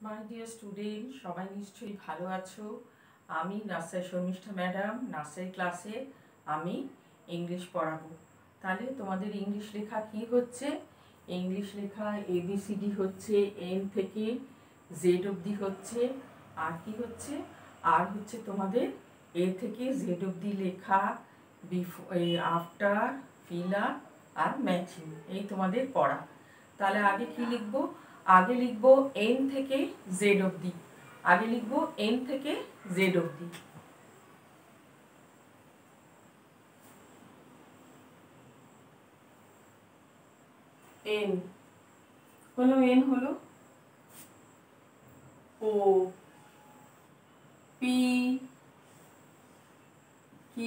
My dear student, সবাই নিশ্চয়ই ভালো আছো। আমি নার্সারি শর্মিষ্ঠা ম্যাডাম, নার্সারি ক্লাসে আমি ইংলিশ পড়াবো। তাহলে তোমাদের ইংলিশ লেখা কি হচ্ছে? ইংলিশ লেখা ABCD হচ্ছে, N থেকে Z অবধি হচ্ছে। আর কি হচ্ছে? আর হচ্ছে তোমাদের A থেকে Z অবধি লেখা, আফটার, ফিলার আর ম্যাচিং, এই তোমাদের পড়া। তাহলে আগে কি লিখবো? আগে লিখবো N থেকে Z অবধি। আগে লিখবো N থেকে Z অবধি। N হলো, N হলো O, P, Q,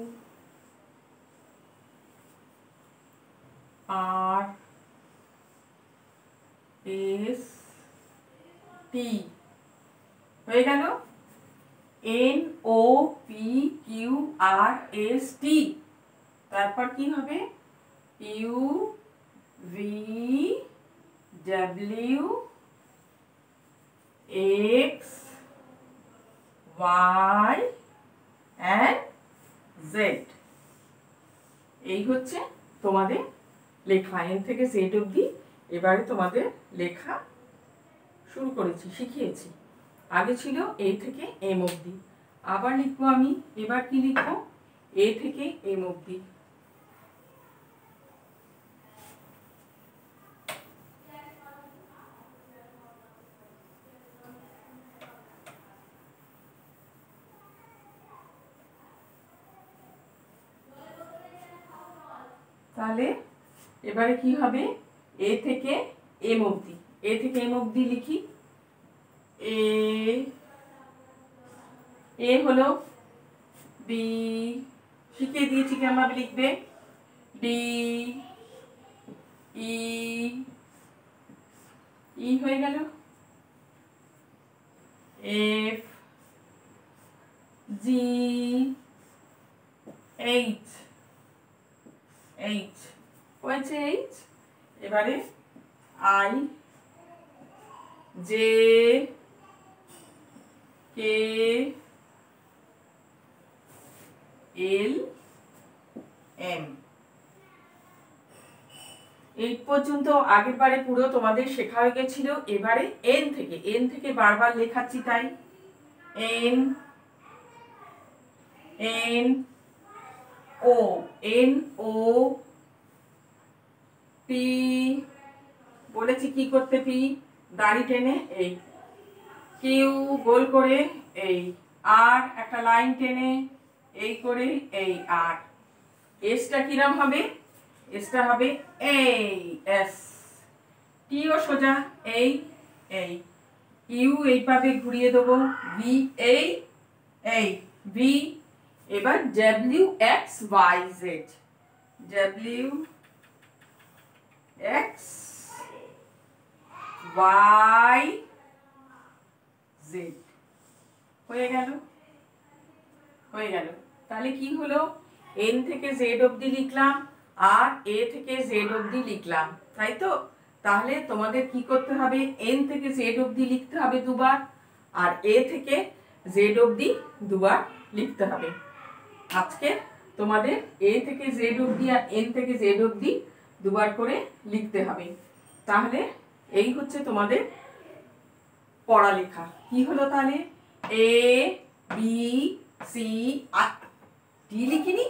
R, S, T হয়ে গেল। N O P Q R S T। তারপর কি হবে? U V W X Y and Z। এই হচ্ছে তোমাদের লেখা N থেকে Z অবধি। এবারে তোমাদের লেখা শুরু করেছি, শিখিয়েছি। আগে ছিল A থেকে M অবধি। আবার লিখবো আমি। এবার কি লিখবো? A থেকে M অবধি। তাহলে এবারে কি হবে? A থেকে M অবধি। A থেকে M অবধি লিখি। A হলো B, শিখিয়ে দিয়েছি কেমন লিখবে। D, E, E হয়ে গেল। F, G, H, H হয়েছে H। এবারে I, J, K, L, M। এই পর্যন্ত আগের বারে পুরো তোমাদের শেখা হয়ে গেছিল। এবারে N থেকে বারবার লেখাচ্ছি, তাই N, N O, N O, P বলেছি কি করতে, P দাড়ি টেনে এই, Q গোল করে এই, R একটা লাইন টেনে এই করে এই, আর এসটা কিরম হবে? এসটা হবে এই এস। টিও সোজা এই এই, ইউ এইভাবে ঘুরিয়ে দেবো, ভি এই এই ভি। এবার W X Y Z, W X Y Z হয়ে গেল, হয়ে গেল। তাহলে কি হলো? এন থেকে জেড অবধি লিখলাম আর এ থেকে জেড অবধি লিখলাম, তাই তো? তাহলে তোমাদের কি করতে হবে? এন থেকে জেড অবধি লিখতে হবে দুবার, আর এ থেকে জেড অবধি দুবার লিখতে হবে। আজকে তোমাদের এ থেকে জেড অবধি আর এন থেকে জেড অবধি দুবার করে লিখতে হবে। তাহলে এই হচ্ছে তোমাদের পড়ালেখা। কি হলো তাহলে? এ বি সি আর ডি লিখিনি,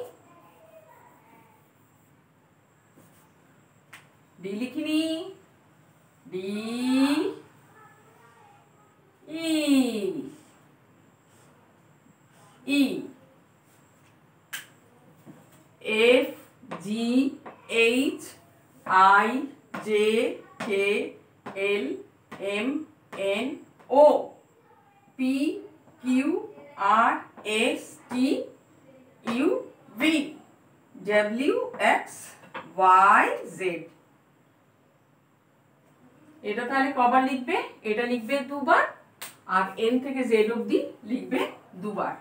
ডি লিখিনি, D E E, F G H I J K L M N O, P Q R S T U V, W X Y Z. এটা তাহলে কবার লিখবে? এটা লিখবে দুবার, আর এন থেকে জেড অবধি লিখবে দুবার।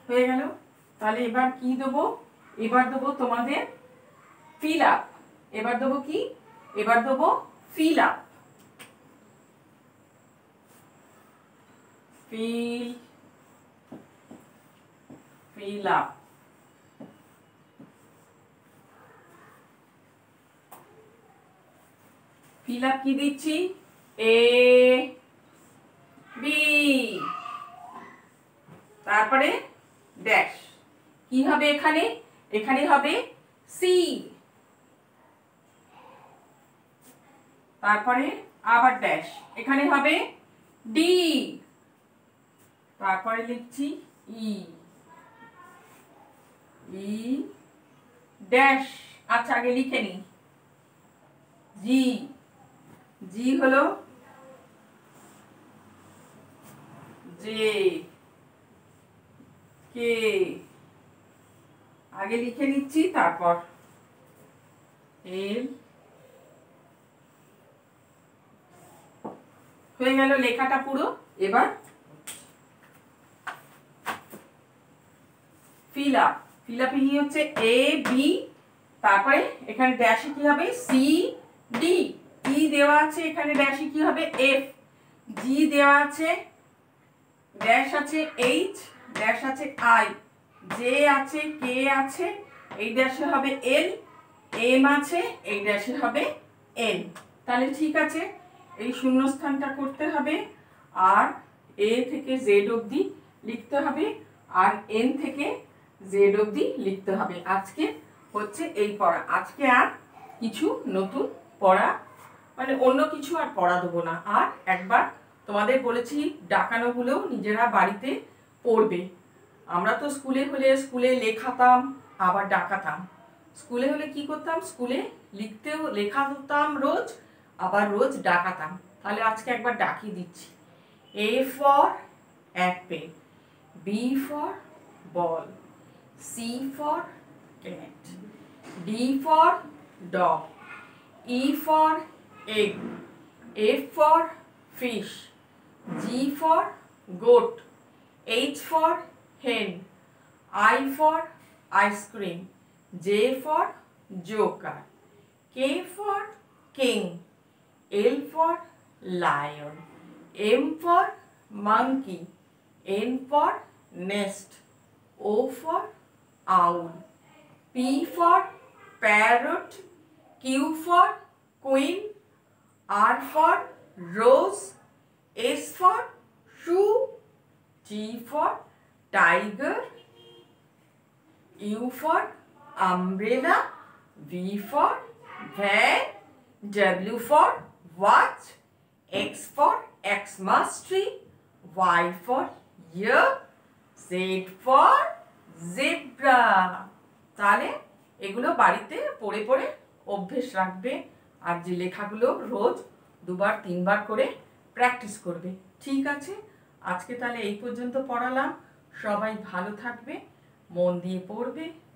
হয়ে গেল। তাহলে এবার কি দেবো? এবার দেবো তোমাদের ফিল আপ। এবার দেবো কি? এবার দেবো fill up. Fill up. Fill up কি দিচ্ছি? এ বি, তারপরে ড্যাশ। কি হবে এখানে? এখানে হবে সি, তারপরে আবার ড্যাশ। এখানে হবে ডি, তারপরে লিখছি ই, ই ড্যাশ। আচ্ছা আগে লিখে নিই। জি, জি হলো জে, কে আগে লিখে নিচ্ছি, তারপর এল। হয়ে গেল লেখাটা পুরো। এবার ফিল আপ। ফিল আপে কি হচ্ছে? এ বি, তারপরে এখানে ড্যাশে কি হবে? C D. ই দেওয়া আছে, এখানে ড্যাশে কি হবে? এফ। জি দেওয়া আছে, ড্যাশ আছে এইচ, ড্যাশ আছে আই, জে আছে, কে আছে, এই ড্যাশে হবে এল, এম আছে, এই ড্যাশে হবে এন। তাহলে ঠিক আছে, এই শূন্যস্থানটা করতে হবে, আর এ থেকে জেড অবধি লিখতে হবে, আর এন থেকে জেড অবধি লিখতে হবে। আজকে হচ্ছে এই পড়া। আজকে আর কিছু নতুন পড়া, মানে অন্য কিছু আর পড়া দেবো না। আর একবার তোমাদের বলেছি ডাকানোগুলোও নিজেরা বাড়িতে পড়বে। আমরা তো স্কুলে হলে স্কুলে লেখাতাম আবার ডাকাতাম। স্কুলে হলে কি করতাম? স্কুলে লেখাতাম রোজ, আবার রোজ ডাকাতাম। তাহলে আজকে একবার ডাকিয়ে দিচ্ছি। A for apple, B for ball, C for cat, D for dog, E for egg, F for fish, G for goat, H for hen, I for ice cream, J for joker, K for king, L for lion, M for monkey, N for nest, O for owl, P for parrot, Q for queen, R for rose, S for shoe, T for tiger, U for umbrella, V for van, W for watch, X for Xmas tree, Y for year, Z for zebra। তাহলে এগুলো বাড়িতে পড়ে পড়ে অভ্যেস রাখবে, আর যে লেখাগুলো রোজ দুবার তিনবার করে প্র্যাকটিস করবে। ঠিক আছে, আজকে তাহলে এই পর্যন্ত পড়ালাম। সবাই ভালো থাকবে, মন দিয়ে পড়বে।